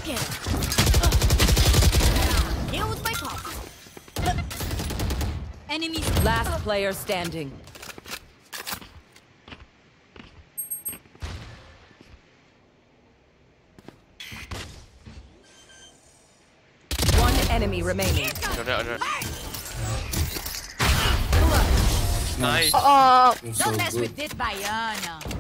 broken. Here's my pop. Enemies. Last player standing. One enemy remaining. Nice. Don't mess with this Bayana.